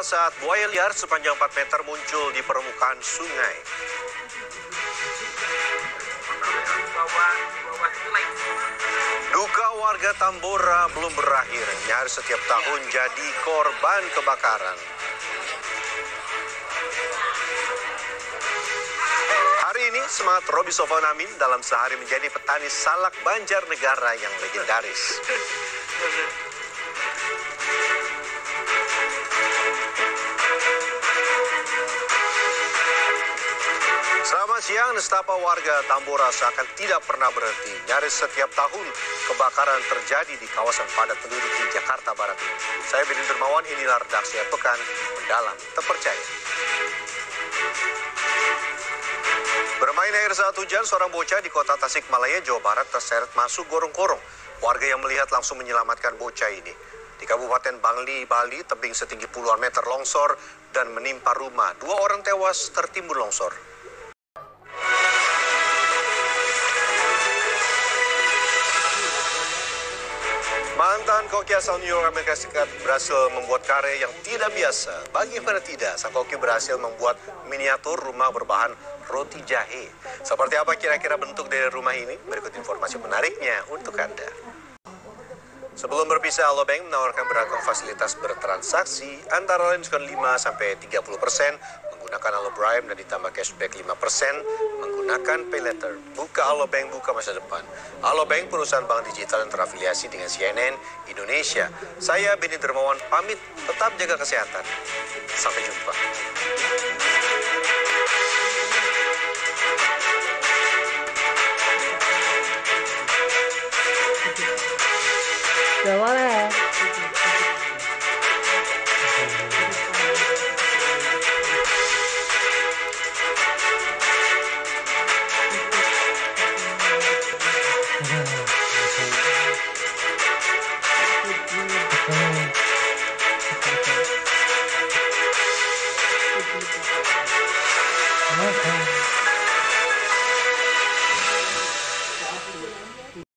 Viral saat buaya liar sepanjang 4 meter muncul di permukaan sungai. Duka warga Tambora belum berakhir. Nyaris setiap tahun jadi korban kebakaran. Hari ini semangat Roby Sofwan Amin dalam sehari menjadi petani salak Banjarnegara yang legendaris. Selamat siang, nestapa warga Tambora seakan tidak pernah berhenti. Nyaris setiap tahun kebakaran terjadi di kawasan padat penduduk di Jakarta Barat ini. Saya Beni Dermawan, inilah redaksi Pekan Mendalam Terpercaya. Bermain air saat hujan, seorang bocah di kota Tasikmalaya, Jawa Barat terseret masuk gorong-gorong. Warga yang melihat langsung menyelamatkan bocah ini. Di Kabupaten Bangli, Bali, tebing setinggi puluhan meter longsor dan menimpa rumah. 2 orang tewas tertimbun longsor. Mantan koki asal New York, Amerika Serikat berhasil membuat karya yang tidak biasa. Bagaimana tidak, sang koki berhasil membuat miniatur rumah berbahan roti jahe. Seperti apa kira-kira bentuk dari rumah ini? Berikut informasi menariknya untuk Anda. Sebelum berpisah, Alobank menawarkan beragam fasilitas bertransaksi antara lain diskon 5-30%, menggunakan Alo Prime dan ditambah cashback 5%, menggunakan Pay Later. Buka Alobank, buka masa depan. Alobank, perusahaan bank digital yang terafiliasi dengan CNN Indonesia. Saya Beni Dermawan pamit, tetap jaga kesehatan. Sampai jumpa.